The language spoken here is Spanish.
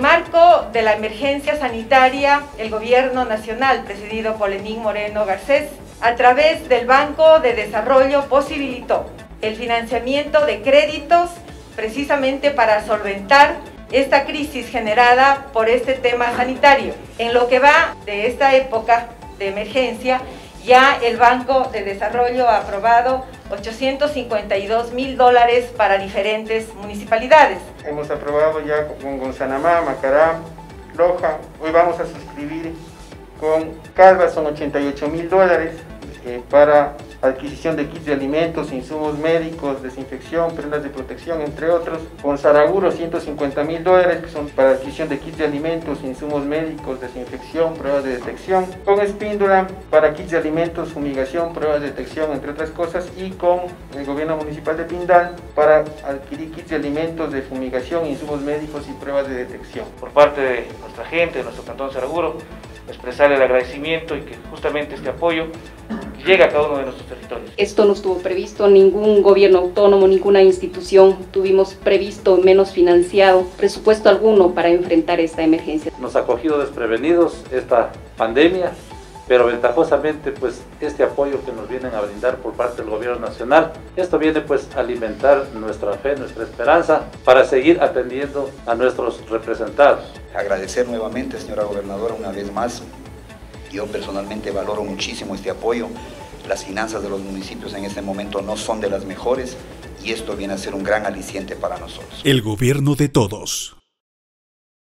marco de la emergencia sanitaria, el Gobierno Nacional, presidido por Lenín Moreno Garcés, a través del Banco de Desarrollo, posibilitó el financiamiento de créditos precisamente para solventar esta crisis generada por este tema sanitario. En lo que va de esta época de emergencia, ya el Banco de Desarrollo ha aprobado $852.000 para diferentes municipalidades. Hemos aprobado ya con Gonzanamá, Macará, Loja. Hoy vamos a suscribir con Calva, son $88.000 para adquisición de kits de alimentos, insumos médicos, desinfección, prendas de protección, entre otros. Con Saraguro, $150.000, que son para adquisición de kits de alimentos, insumos médicos, desinfección, pruebas de detección. Con Espíndola, para kits de alimentos, fumigación, pruebas de detección, entre otras cosas. Y con el gobierno municipal de Pindal, para adquirir kits de alimentos, de fumigación, insumos médicos y pruebas de detección. Por parte de nuestra gente, de nuestro cantón Saraguro, expresar el agradecimiento y que justamente este apoyo llegue a cada uno de nuestros territorios. Esto no estuvo previsto, ningún gobierno autónomo, ninguna institución tuvimos previsto, menos financiado, presupuesto alguno para enfrentar esta emergencia. Nos ha cogido desprevenidos esta pandemia, pero ventajosamente pues este apoyo que nos vienen a brindar por parte del gobierno nacional, esto viene pues a alimentar nuestra fe, nuestra esperanza para seguir atendiendo a nuestros representados. Agradecer nuevamente, señora gobernadora, una vez más. Yo personalmente valoro muchísimo este apoyo. Las finanzas de los municipios en este momento no son de las mejores y esto viene a ser un gran aliciente para nosotros. El gobierno de todos.